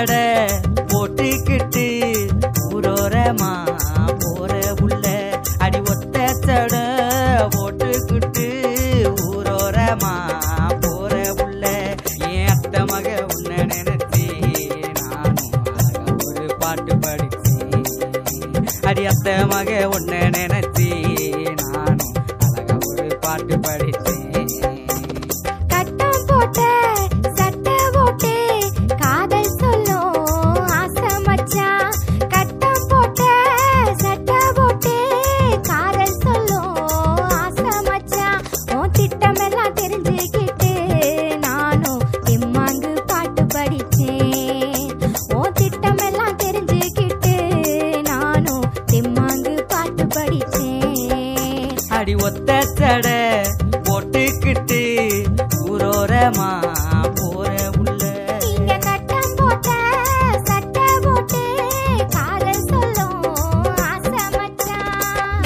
சடை போட்டுக்கிட்டு ஊரோரமா போற புள்ள அடி ஒத்த சடை போட்டுக்கிட்டு ஊரோரமா போற புள்ள என் அத்தை மக உன்னை நினைச்சி நானும் அழகா ஒரு பாட்டு படிச்சேன் அடி அத்தை மக உன்னை நினைச்சி நானும் அழகா ஒரு பாட்டு படிச்சேன் அடி ஒத்த சடை போட்டுக்கிட்டு ஊரோரமா போற புள்ள நீங்க கட்டம் போட்ட சட்டை போட்டு காதல் சொல்லும் ஆசை மச்சான்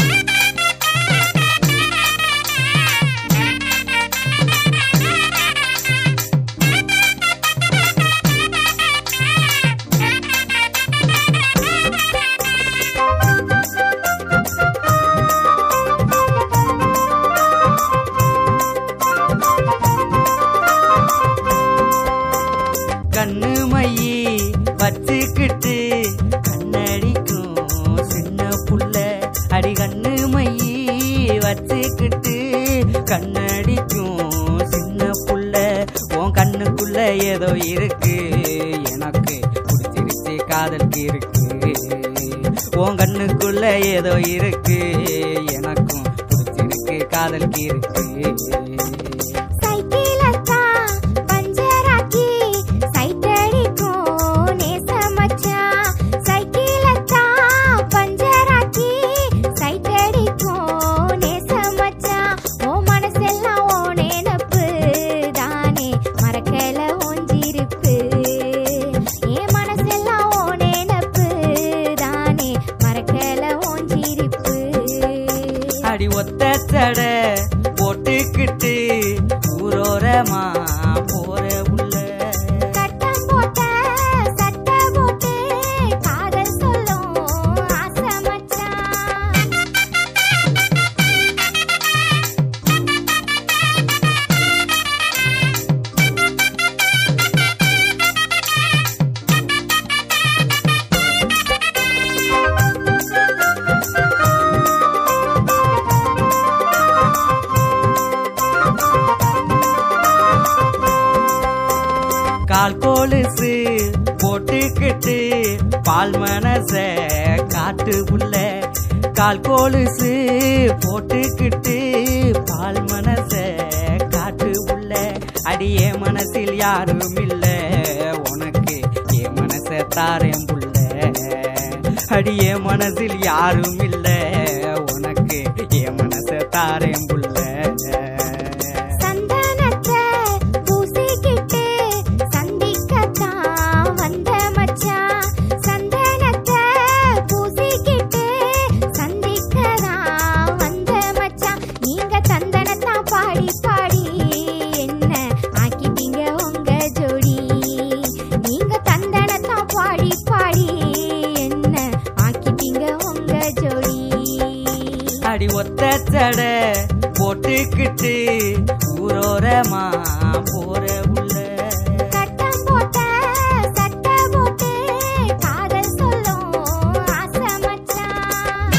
கண்ணு மையி வச்சுக்கிட்டு கண்ணடிக்கும் சின்ன புள்ள அடி கண்ணு மையி வச்சுக்கிட்டு கண்ணடிக்கும் சின்ன புள்ள உன் கண்ணுக்குள்ள ஏதோ இருக்கு எனக்கு பிடிச்சிருச்சு காதலுக்கு இருக்கு உன் கண்ணுக்குள்ள ஏதோ இருக்கு எனக்கும் பிடிச்சிருக்கு காதலுக்கு இருக்கு அடி ஒத்த சடை போட்டுக்கிட்டு ஊரோரமா போற புள்ள கட்டம் போட்ட சட்டை போட்டு காதல் சொல்லும் ஆசை மச்சான் கால் கொலுசு போட்டுக்கிட்டு பால் மனச காட்டு புள்ள கால் கொலுசு போட்டுக்கிட்டு பால் மனச காட்டு புள்ள அடியே மனசில் யாரும் இல்ல உனக்கு என் மனச தாரேன் புள்ள அடியே மனசில் யாரும் இல்ல உனக்கு என் மனச தாரேன் புள்ள அடி ஒத்த சடை போட்டுக்கிட்டு ஊரோரமா போற புள்ள கட்டம் போட்ட சட்டை போட்டு காதல் சொல்லும் ஆசை மச்சான்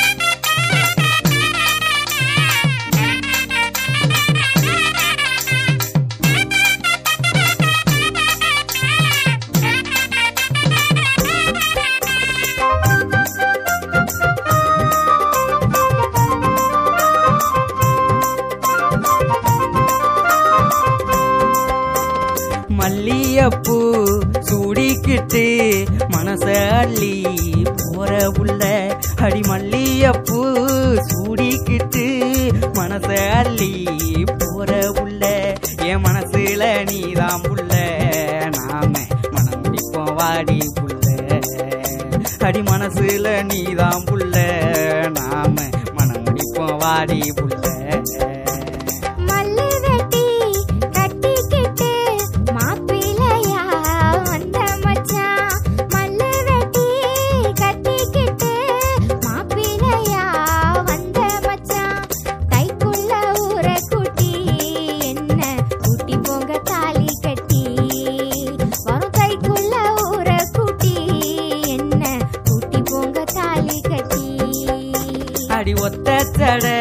மல்லியப்பூ சூடிக்கிட்டு மனச அள்ளி போற புள்ள அடி மல்லியப்பூ சூடிக்கிட்டு மனச அள்ளி போற புள்ள என் மனசுல நீதான் புள்ள நாம மனம் முடிப்போம் வாடி புள்ள அடி மனசுல நீதான் புள்ள நாம மனம் முடிப்போம் வாடி புள்ள மல்லு வெட்டி கட்டிக்கிட்டு மாப்பிள்ளையா வந்த மச்சான் ஒத்த சட